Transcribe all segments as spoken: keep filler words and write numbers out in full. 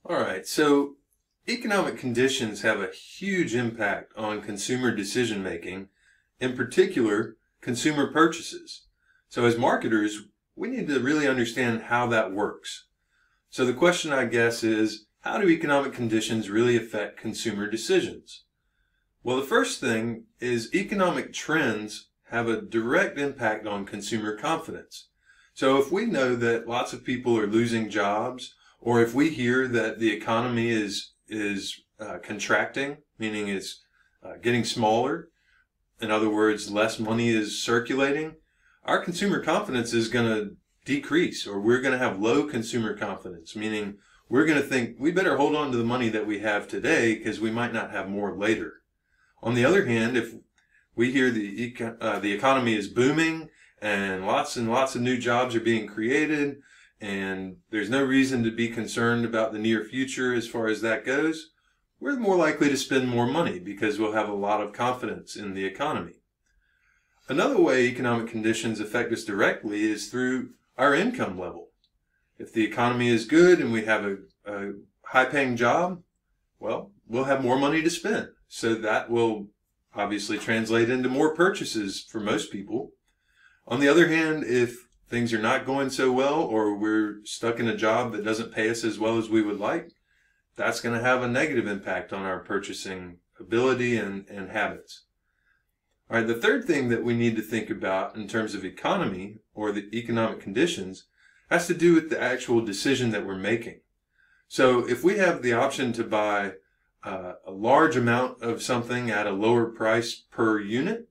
All right, so economic conditions have a huge impact on consumer decision making, in particular, consumer purchases. So as marketers, we need to really understand how that works. So the question, I guess, is how do economic conditions really affect consumer decisions? Well, the first thing is economic trends have a direct impact on consumer confidence. So if we know that lots of people are losing jobs, or if we hear that the economy is is uh, contracting, meaning it's uh, getting smaller, in other words, less money is circulating, our consumer confidence is going to decrease, or we're going to have low consumer confidence, meaning we're going to think we better hold on to the money that we have today because we might not have more later. On the other hand, if we hear the eco uh, the economy is booming and lots and lots of new jobs are being created, and there's no reason to be concerned about the near future as far as that goes, we're more likely to spend more money because we'll have a lot of confidence in the economy. Another way economic conditions affect us directly is through our income level. If the economy is good and we have a, a high-paying job, well, we'll have more money to spend. So that will obviously translate into more purchases for most people. On the other hand, if things are not going so well, or we're stuck in a job that doesn't pay us as well as we would like, that's going to have a negative impact on our purchasing ability and, and habits. All right, the third thing that we need to think about in terms of economy or the economic conditions has to do with the actual decision that we're making. So if we have the option to buy uh, a large amount of something at a lower price per unit,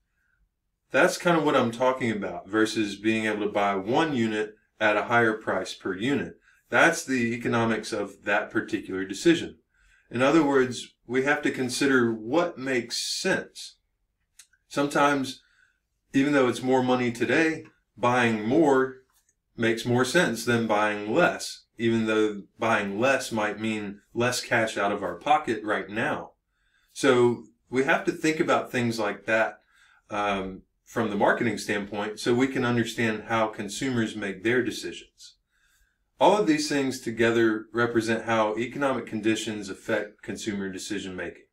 that's kind of what I'm talking about versus being able to buy one unit at a higher price per unit. That's the economics of that particular decision. In other words, we have to consider what makes sense. Sometimes, even though it's more money today, buying more makes more sense than buying less, even though buying less might mean less cash out of our pocket right now. So we have to think about things like that um, from the marketing standpoint so we can understand how consumers make their decisions. All of these things together represent how economic conditions affect consumer decision making.